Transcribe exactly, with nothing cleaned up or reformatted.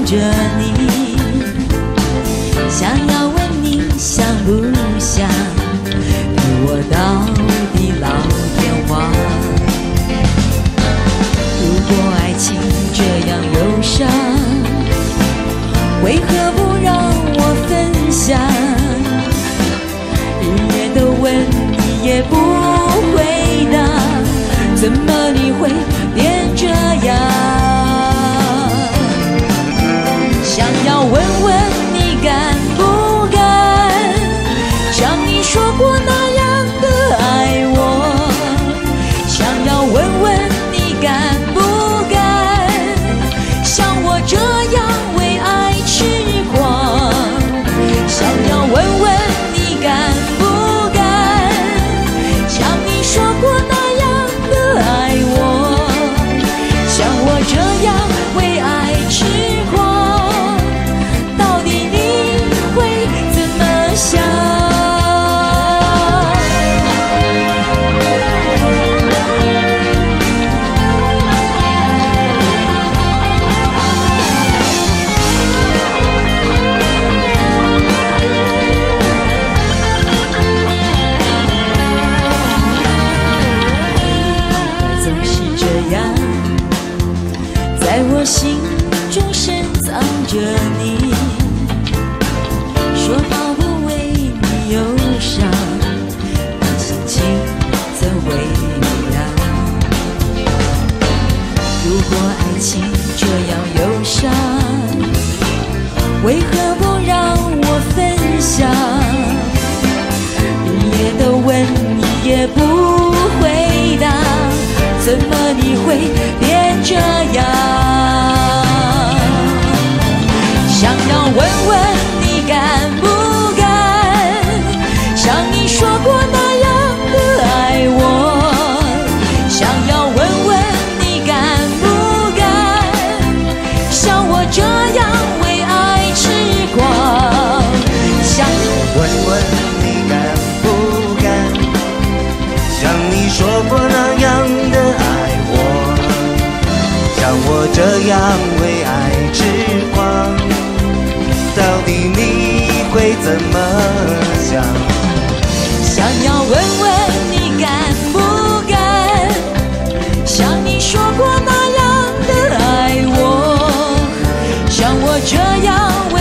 着你，想要问你想不想与我到地老天荒。如果爱情这样忧伤，为何不让我分享？日夜的问你也不回答，怎么你会变这样？想要问问你敢不敢，像你说过那样的爱我。想要问问你敢不敢，像我这样为爱痴狂。想要问问你敢不敢，像你说过那样的爱我。像我这样为爱痴狂，到底你会怎么想？总是这样，在我心中深藏着你，说好不为你忧伤，那心情怎会凉？如果爱情这样忧伤，为何不让我分享？日夜的问你也不回答，怎么你会变这样？想要问问你敢不敢，像你说过那样的爱我。想要问问你敢不敢，像我这样为爱痴狂。想问问你敢不敢，像你说过那样的爱我，像我这样为爱痴狂，到底你会怎么想？ 想要问问你敢不敢，像你说过那样的爱我。像我这样